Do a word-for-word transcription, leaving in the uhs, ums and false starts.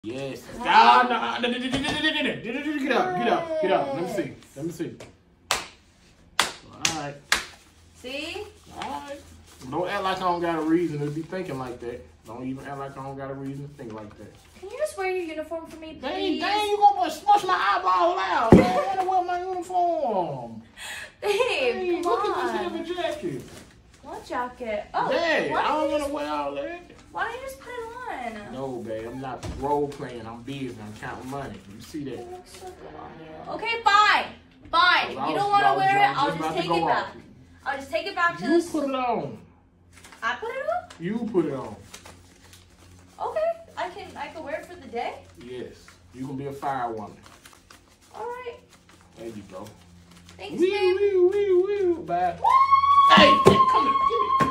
Yes. Ah, no, no, get out, get out, get out. Let me see. Let me see. All right. See? All right. Don't act like I don't got a reason to be thinking like that. Don't even act like I don't got a reason to think like that. Can you just wear your uniform for me, please? Dang, dang, you gonna smush my eyeball out. I don't wanna wear my uniform. Babe, Hey, come look on. at this heavy jacket. What jacket? Oh, Dang, why I don't don't you wanna just, wear all that. why don't you just put it on? No, babe, I'm not role playing. I'm busy. I'm counting money. You see that? It looks so good on you. Okay, fine. Fine. If I you was- don't want I to was- wear I it, was I'll just just about to take go it back. off. I'll just take it back to You the... put it on. I put it on? You put it on. Okay. I can I can wear it for the day? Yes. You can be a firewoman. All right. There you go. Thanks, Wee, babe. wee, wee, wee. Bye. Woo! Hey, hey, come here. Give me.